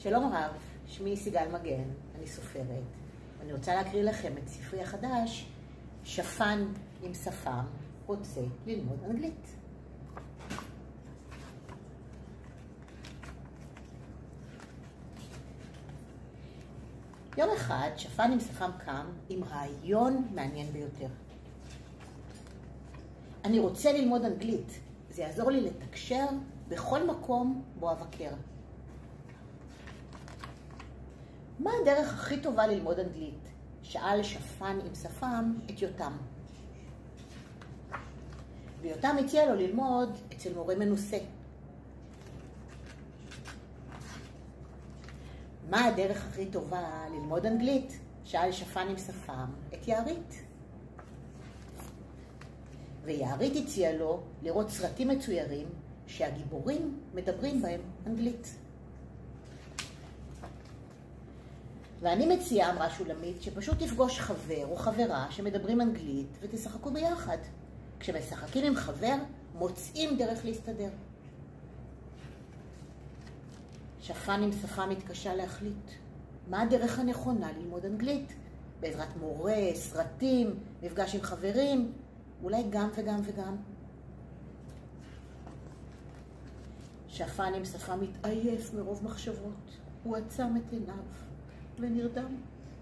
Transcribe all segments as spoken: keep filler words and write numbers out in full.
שלום רב, שמי סיגל מגן, אני סופרת. אני רוצה להקריא לכם את ספרי החדש, שפן עם שפם רוצה ללמוד אנגלית. יום אחד שפן עם שפם קם עם רעיון מעניין ביותר. אני רוצה ללמוד אנגלית, זה יעזור לי לתקשר בכל מקום בו אבקר. מה הדרך הכי טובה ללמוד אנגלית? שאל שפן עם שפם את יותם. ויותם הציע לו ללמוד אצל מורה מנוסה. מה הדרך הכי טובה ללמוד אנגלית? שאל שפן עם שפם את יערית. ויערית הציע לו לראות סרטים מצוירים שהגיבורים מדברים בהם אנגלית. ואני מציעה, אמרה שולמית, שפשוט תפגוש חבר או חברה שמדברים אנגלית ותשחקו ביחד. כשמשחקים עם חבר, מוצאים דרך להסתדר. שפן עם שפם מתקשה להחליט. מה הדרך הנכונה ללמוד אנגלית? בעזרת מורה, סרטים, מפגש עם חברים, אולי גם וגם וגם. שפן עם שפם מתעייף מרוב מחשבות. הוא עצם את עיניו ונרדם.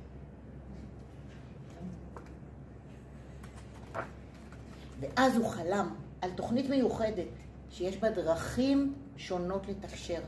ואז הוא חלם על תוכנית מיוחדת שיש בה דרכים שונות לתקשר.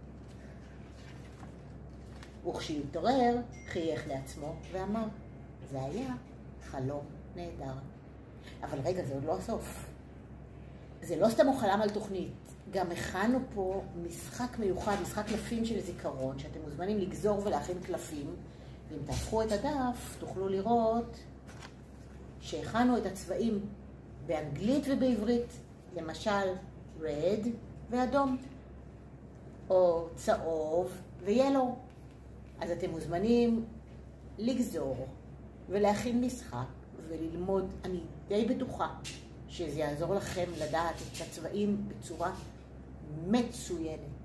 וכשהתעורר, חייך לעצמו ואמר, זה היה חלום נהדר. אבל רגע, זה עוד לא הסוף. זה לא סתם הוא חלם על תוכנית. גם הכנו פה משחק מיוחד, משחק קלפים של זיכרון, שאתם מוזמנים לגזור ולהכין קלפים. ואם תהפכו את הדף, תוכלו לראות שהכנו את הצבעים באנגלית ובעברית. למשל, red ואדום, או צהוב ויילו. אז אתם מוזמנים לגזור ולהכין משחק וללמוד. אני די בטוחה שזה יעזור לכם לדעת את הצבעים בצורה מצוינת.